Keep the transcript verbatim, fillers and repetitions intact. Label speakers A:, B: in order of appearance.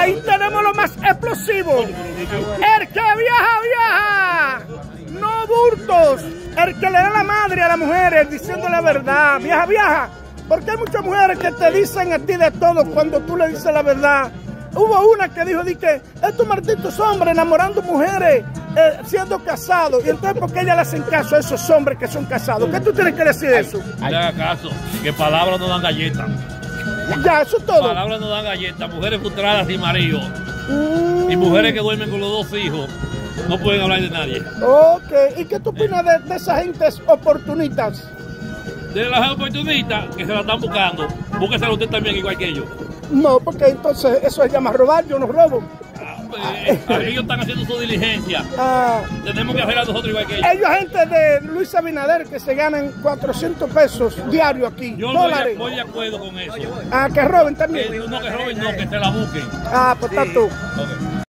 A: Ahí tenemos lo más explosivo. El que viaja, viaja. No burtos. El que le da la madre a las mujeres diciendo la verdad. Viaja, viaja. Porque hay muchas mujeres que te dicen a ti de todo cuando tú le dices la verdad. Hubo una que dijo, di que estos malditos hombres enamorando mujeres, eh, siendo casados. Y entonces, ¿por qué ella le hacen caso a esos hombres que son casados? ¿Qué tú tienes que decir de eso?
B: No le haga caso, que palabras no dan galletas.
A: Ya, eso es todo.
B: Palabras no dan galletas. Mujeres frustradas sin marido.
A: Mm.
B: Y mujeres que duermen con los dos hijos. No pueden hablar de nadie.
A: Ok, ¿y qué tú opinas de, de esas gentes oportunistas?
B: De las oportunistas que se la están buscando. Búsquesela usted también igual que ellos.
A: No, porque entonces eso se llama robar, yo no robo.
B: Ah, pues, ellos están haciendo su diligencia.
A: Ah,
B: Tenemos que hacer a nosotros igual que ellos.
A: ellos, gente de Luis Abinader, que se ganan cuatrocientos pesos diario aquí.
B: Yo no
A: dólares.
B: voy de acuerdo con eso.
A: Ah, que roben también.
B: Que, no que roben, no, que se la busquen.
A: Ah, pues está tú.
B: Okay.